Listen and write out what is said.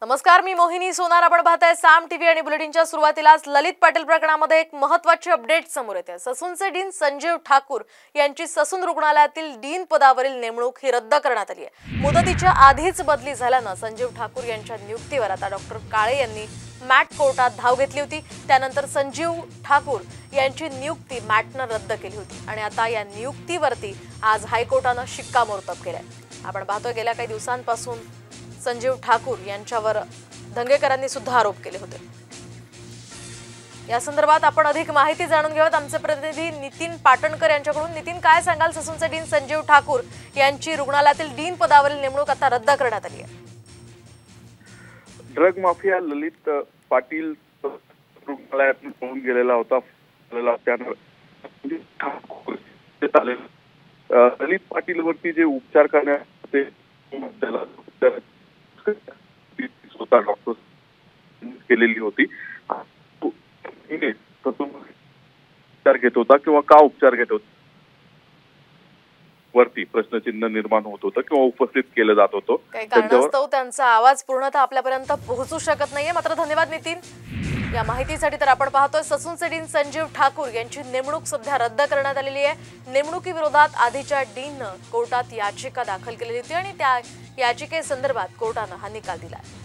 नमस्कार, मी मोहिनी सोनार. आपण पाहताय साम टीव्ही आणि बुलेटिनच्या सुरुवातीलाच ललित पाटील प्रकरणामध्ये एक महत्त्वाची अपडेट समोर येते. ससूनचे डीन संजीव ठाकूर यांची ससून रुग्णालयातील डीन पदावरील नेमणूक ही रद्द करण्यात आली आहे. मुदतीच्या आधीच बदली झाल्याने संजीव ठाकूर यांच्या नियुक्तीवर आता डॉक्टर काळे यांनी मॅट कोर्टात धाव घेतली होती. त्यानंतर संजीव ठाकूर यांची नियुक्ती मॅटने रद्द केली होती आणि आता या नियुक्तीवरती आज हायकोर्टाने शिक्कामोर्तब केलाय. आपण पाहतोय गेल्या काही दिवसांपासून संजीव ठाकूर यांच्यावर दंगेकरांनी सुद्धा आरोप केले होते. या संदर्भात आपण अधिक माहिती जाणून घेऊयात आमचे प्रतिनिधी नितीन पाटणकर यांच्याकडून. नितीन, काय सांगाल? ससूनचे डीन संजीव ठाकूर यांची रुग्णालयातील डीन पदावरील नेमणूक आता रद्द करण्यात आली आहे. ड्रग माफिया ललित पाटील रुग्णालयातून पळून गेलेला होता. ललित पाटील वरती जे उपचार करण्यात होते स्वतः डॉक्टर केलेली होती. उपचार घेत होता किंवा का उपचार घेत होता वरती प्रश्नचिन्ह निर्माण होत होतं किंवा उपस्थित केलं जात होतं. काही कारणास्तव त्यांचा आवाज पूर्णतः आपल्यापर्यंत पोहोचू शकत नाहीये. मात्र धन्यवाद नितीन या माहितीसाठी. तर आपण पाहतोय ससूनचे डीन संजीव ठाकूर यांची नेमणूक सध्या रद्द करण्यात आलेली आहे. नेमणुकीविरोधात आधीच्या डीननं कोर्टात याचिका दाखल केलेली होती आणि त्या याचिकेसंदर्भात कोर्टानं हा निकाल दिला.